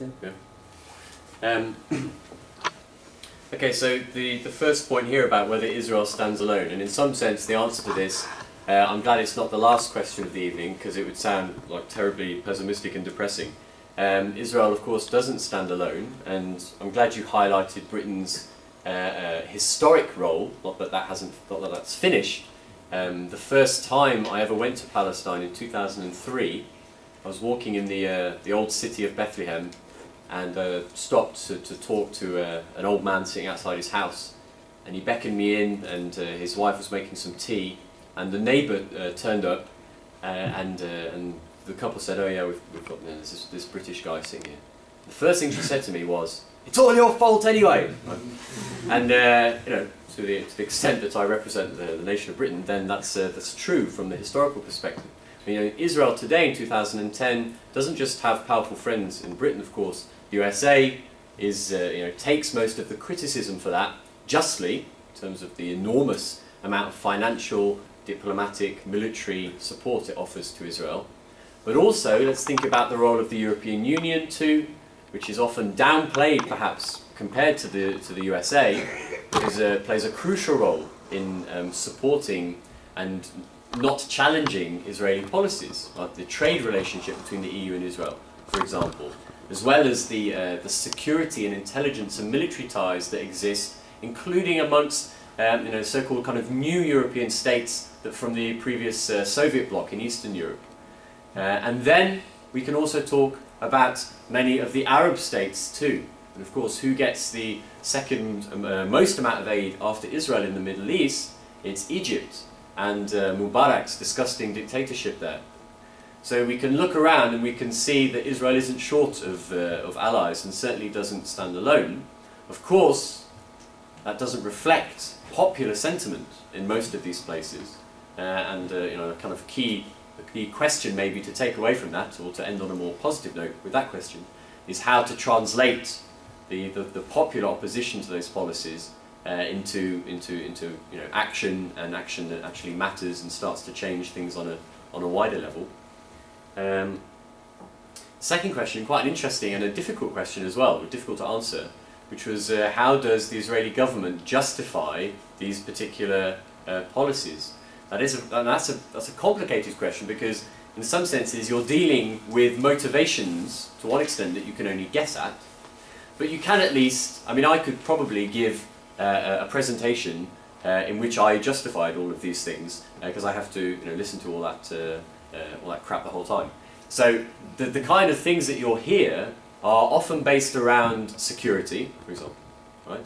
Yeah. Okay, so the first point here about whether Israel stands alone, and in some sense the answer to this, I'm glad it's not the last question of the evening, because it would sound like terribly pessimistic and depressing. Israel, of course, doesn't stand alone, and I'm glad you highlighted Britain's historic role, not that that's finished. The first time I ever went to Palestine in 2003, I was walking in the old city of Bethlehem, and stopped to talk to an old man sitting outside his house, and he beckoned me in, and his wife was making some tea, and the neighbour turned up, and the couple said, "Oh yeah, we've got this British guy sitting here." The first thing she said to me was, "It's all your fault anyway." And you know, to the extent that I represent the nation of Britain, then that's true from the historical perspective. You know, Israel today in 2010 doesn't just have powerful friends in Britain, of course. The USA is, you know, takes most of the criticism for that, justly, in terms of the enormous amount of financial, diplomatic, military support it offers to Israel. But also, let's think about the role of the European Union too, which is often downplayed, perhaps, compared to the USA, because plays a crucial role in supporting and not challenging Israeli policies, like the trade relationship between the EU and Israel, for example, as well as the security and intelligence and military ties that exist, including amongst you know, so-called kind of new European states that from the previous Soviet bloc in Eastern Europe. And then we can also talk about many of the Arab states too. And of course, who gets the second most amount of aid after Israel in the Middle East? It's Egypt and Mubarak's disgusting dictatorship there. So we can look around and we can see that Israel isn't short of allies, and certainly doesn't stand alone. Of course, that doesn't reflect popular sentiment in most of these places. And you know, a kind of key question maybe to take away from that, or to end on a more positive note with that question, is how to translate the popular opposition to those policies into you know, action, and action that actually matters and starts to change things on a wider level. Second question, quite an interesting and a difficult question as well, difficult to answer, which was how does the Israeli government justify these particular policies? That's a complicated question, because in some senses you're dealing with motivations to one extent that you can only guess at, but you can at least, I mean, I could probably give a presentation in which I justified all of these things, because I have to, you know, listen to all that crap the whole time. So the kind of things that you'll hear are often based around security, for example, right?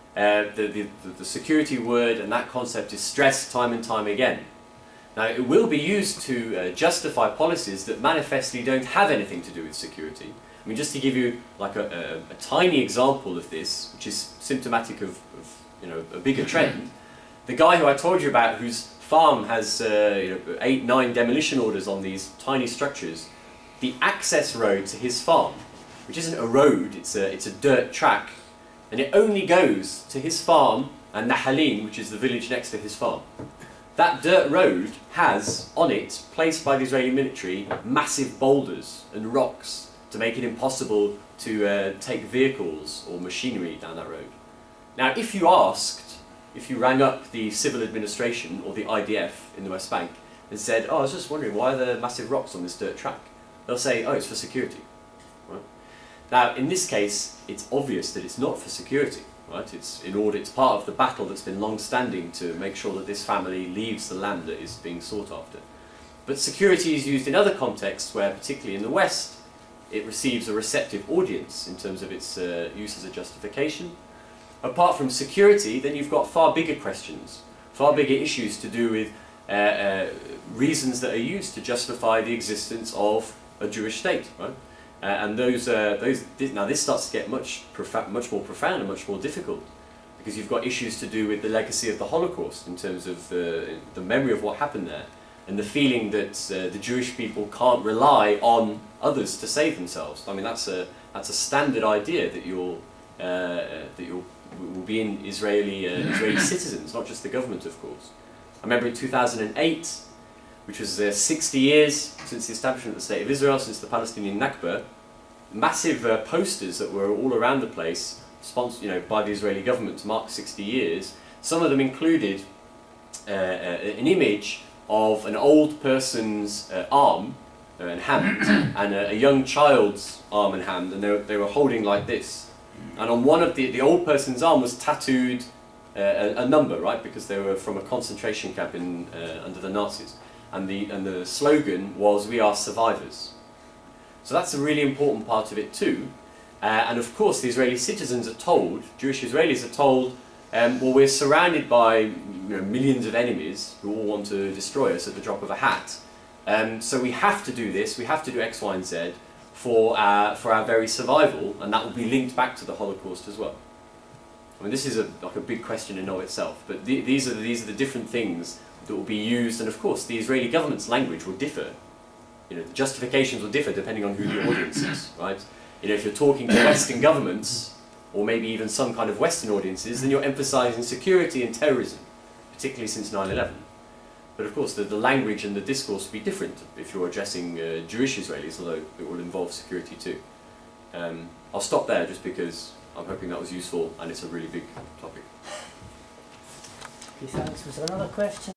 The security word and that concept is stressed time and time again. Now, it will be used to justify policies that manifestly don't have anything to do with security. I mean, just to give you like a tiny example of this, which is symptomatic of you know, a bigger trend, the guy who I told you about, whose farm has you know, 8, 9 demolition orders on these tiny structures, the access road to his farm, which isn't a road, it's a dirt track, and it only goes to his farm and Nahalin, which is the village next to his farm. That dirt road has on it, placed by the Israeli military, massive boulders and rocks to make it impossible to take vehicles or machinery down that road. Now, if you rang up the civil administration or the IDF in the West Bank and said, "Oh, I was just wondering, why are there massive rocks on this dirt track?" They'll say, "Oh, it's for security." Right? Now, in this case, it's obvious that it's not for security. Right? It's part of the battle that's been long-standing to make sure that this family leaves the land that is being sought after. But security is used in other contexts where, particularly in the West, it receives a receptive audience in terms of its use as a justification. Apart from security, then you've got far bigger questions, far bigger issues to do with reasons that are used to justify the existence of a Jewish state, right? And now this starts to get much more profound and much more difficult, because you've got issues to do with the legacy of the Holocaust in terms of the memory of what happened there, and the feeling that the Jewish people can't rely on others to save themselves. I mean, that's a standard idea that you'll will be in Israeli citizens, not just the government, of course. I remember in 2008, which was 60 years since the establishment of the State of Israel, since the Palestinian Nakba, massive posters that were all around the place, sponsored, by the Israeli government to mark 60 years. Some of them included an image of an old person's arm and hand, and a young child's arm and hand, and they were holding like this. And on one of the old person's arm was tattooed a number, right, because they were from a concentration camp under the Nazis. And the slogan was, "We are survivors." So that's a really important part of it too. And of course the Israeli citizens are told, Jewish Israelis are told, well, we're surrounded by millions of enemies who all want to destroy us at the drop of a hat. So we have to do this, we have to do X, Y and Z for our very survival, and that will be linked back to the Holocaust as well. I mean, this is like a big question in and of itself, but these are the different things that will be used, and of course the Israeli government's language will differ. The justifications will differ depending on who the audience is, right? If you're talking to Western governments, or maybe even some kind of Western audiences, then you're emphasising security and terrorism, particularly since 9/11. But of course the language and the discourse will be different if you're addressing Jewish Israelis, although it will involve security too. I'll stop there just because I'm hoping that was useful and it's a really big topic. Okay, thanks. Was there another question?